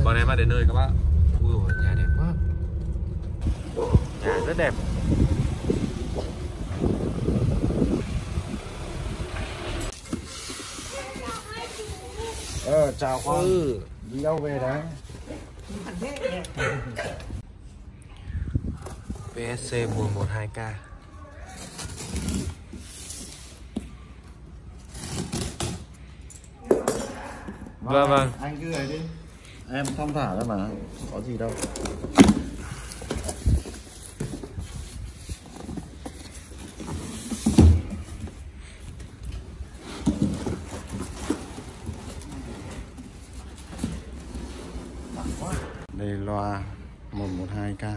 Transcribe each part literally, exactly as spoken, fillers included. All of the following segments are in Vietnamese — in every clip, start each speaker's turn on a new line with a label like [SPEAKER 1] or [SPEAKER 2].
[SPEAKER 1] bọn em đã đến nơi các bạn. Ui dồi, nhà đẹp quá. Nhà rất đẹp.
[SPEAKER 2] Ờ, chào con.
[SPEAKER 1] Ừ.
[SPEAKER 2] Đi đâu về đấy?
[SPEAKER 1] vê ét xê mười một hai K. Vâng vâng.
[SPEAKER 2] Anh cứ ấy đi. Em thong thả ra mà, có gì đâu. Đây loa một một hai K.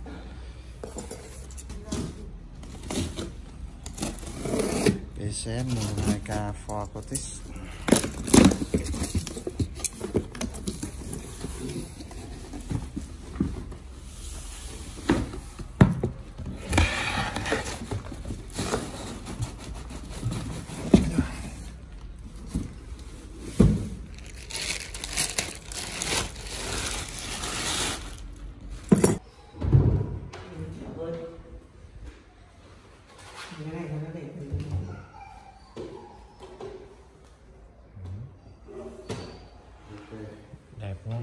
[SPEAKER 2] pê xê ét một một hai K for Cortex.
[SPEAKER 1] Đẹp quá.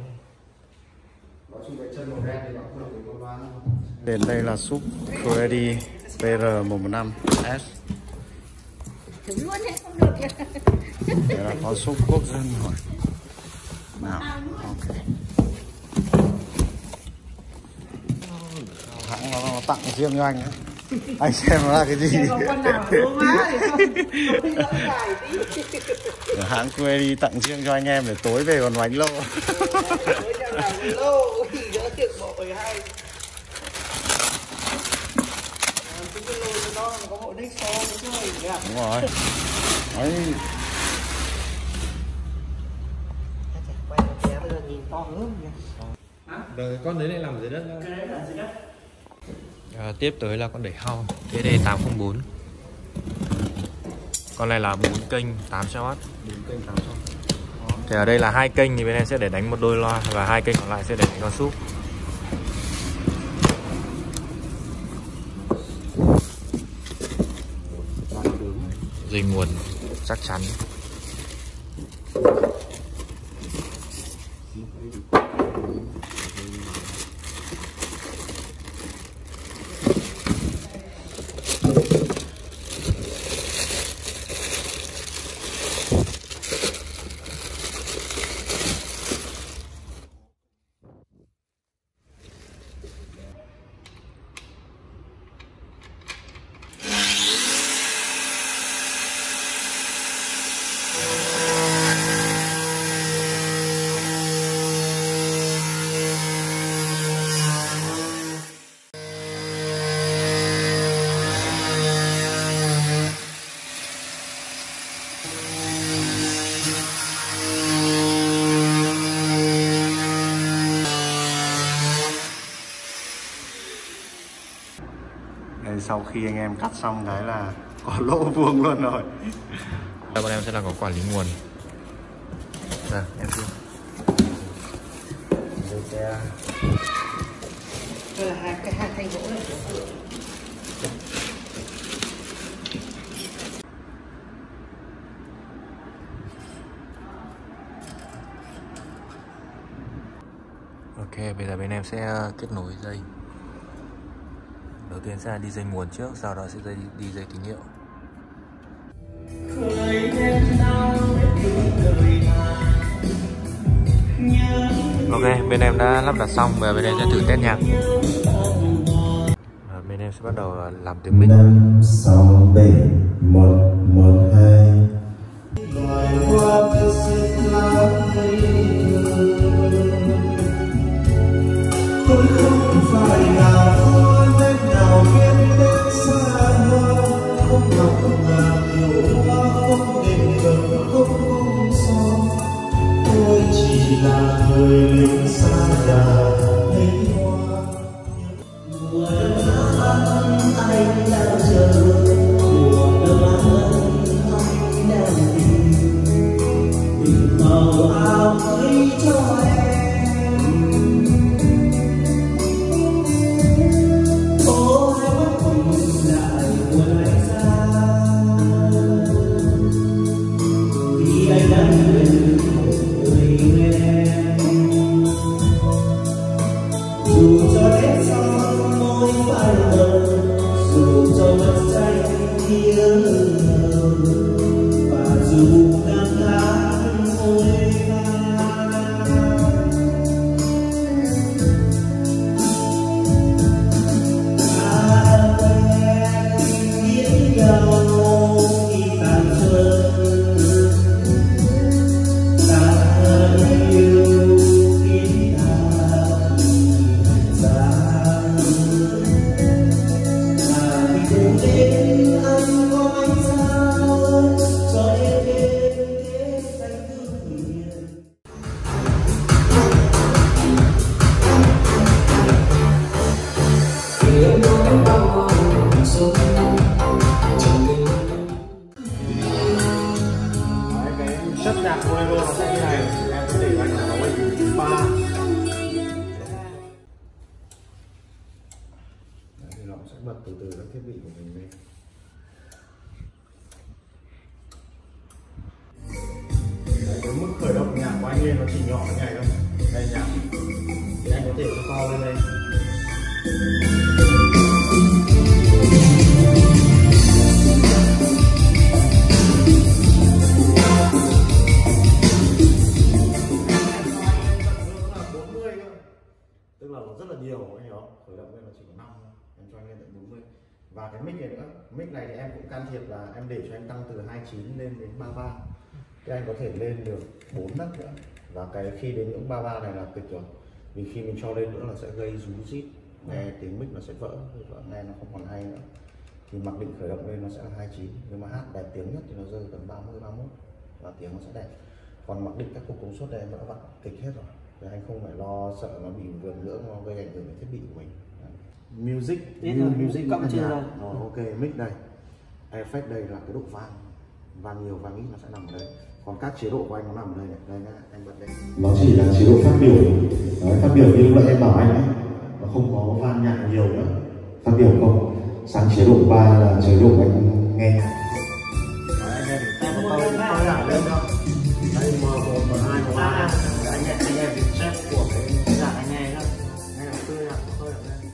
[SPEAKER 2] Đến đây là súp Freddy pê rờ một một năm S.
[SPEAKER 3] Trứng luôn đấy, không được kìa.
[SPEAKER 2] Đây là có súp quốc dân rồi. Nào, ok. Hãng nó, nó tặng riêng cho anh ấy. Anh xem nó là cái gì.
[SPEAKER 3] Có con nào lố má thì không.
[SPEAKER 2] Để hãng Freddy tặng riêng cho anh em để tối về còn bánh lô.
[SPEAKER 3] Tối cho làm lô thì đỡ tiệc bội hay. Cái cái lô cho nó có bộ đích số chứ gì ạ.
[SPEAKER 2] Đúng rồi. Đấy.
[SPEAKER 3] Quay một bé bây giờ nhìn to hơn nhỉ.
[SPEAKER 1] Rồi con đấy này nằm dưới đất.
[SPEAKER 3] Cái đấy là dưới đất.
[SPEAKER 1] À, tiếp tới là con đẩy hao T D tám không bốn. Con này là bốn kênh tám trăm oát.
[SPEAKER 2] bốn kênh tám trăm.
[SPEAKER 1] Thì ở đây là hai kênh thì bên em sẽ để đánh một đôi loa và hai kênh còn lại sẽ để đánh con súp. Dây nguồn chắc chắn.
[SPEAKER 2] Đây, sau khi anh em cắt xong cái là có lỗ vuông luôn rồi.
[SPEAKER 1] Đây bọn em sẽ là có quản lý nguồn. Đây, em xin.
[SPEAKER 3] Đây là hai cái hai thanh gỗ này.
[SPEAKER 1] Ok, bây giờ bên em sẽ kết nối dây. Đầu tiên sẽ là đi dây nguồn trước, sau đó sẽ dây, đi dây tín hiệu. Ok, bên em đã lắp đặt xong và bên em sẽ thử test nhạc. Và bên em sẽ bắt đầu làm tiếng mic.
[SPEAKER 4] năm sáu bảy một một hai. Tôi không phải là vua nên nào biết đến xa hoa, không ngọc ngà nhiều hoa, không đền cờ, không cung son. Tôi chỉ là người lính xa nhà thấy hoa. Mùa đông ấm anh đang chờ, mùa đông ấm anh đang tìm, tìm màu áo mới cho em.
[SPEAKER 2] Chất nhạc bolero nó sẽ như này, em sẽ để anh nó lên ba. Đấy, thì nó sẽ bật từ từ các thiết bị của mình lên. Đấy, cái mức khởi động nhạc của anh lên nó chỉ nhỏ như này thôi. Đây nhạc thì anh có thể cho to lên đây. Tức là nó rất là nhiều, anh hiểu không? Khởi động lên là chỉ có năm thôi, em cho anh lên tận bốn mươi. Và cái mic này nữa, mic này thì em cũng can thiệp là em để cho anh tăng từ hai mươi chín lên đến ba mươi ba. Thì anh có thể lên được bốn nấc nữa. Và cái khi đến ngưỡng ba mươi ba này là kịch rồi. Vì khi mình cho lên nữa là sẽ gây rú rít, nghe tiếng mic nó sẽ vỡ, vỡ nghe nó không còn hay nữa. Thì mặc định khởi động lên nó sẽ là hai mươi chín, nhưng mà hát đẹp tiếng nhất thì nó rơi tầm ba mươi, ba mươi mốt và tiếng nó sẽ đẹp. Còn mặc định các cục công suất đây em đã vặn kịch hết rồi. Thì anh không phải lo sợ nó bị vượt ngưỡng, nó gây ảnh hưởng đến thiết bị của mình. Đấy. Music,
[SPEAKER 3] Music, music
[SPEAKER 2] cộng
[SPEAKER 3] trên
[SPEAKER 2] rồi. Ok, mic đây, effect đây là cái độ vang, vang nhiều vang ít nó sẽ nằm ở đây. Còn các chế độ của anh nó nằm ở đây này, đây nhá, em bật đây.
[SPEAKER 4] Nó chỉ là chế độ phát biểu. Đấy, phát biểu như lúc nãy em bảo anh ấy, nó không có van nhạc nhiều nữa. Phát biểu không. Sang chế độ ba là chế độ anh nghe nhạc.
[SPEAKER 2] Đấy, anh em em có tôi tôi đảo lên đâu. Đây M một, M hai, M ba. Anh nghe anh nghe việc check của cái nhạc anh nghe nhá. Nghe là tôi là tôi là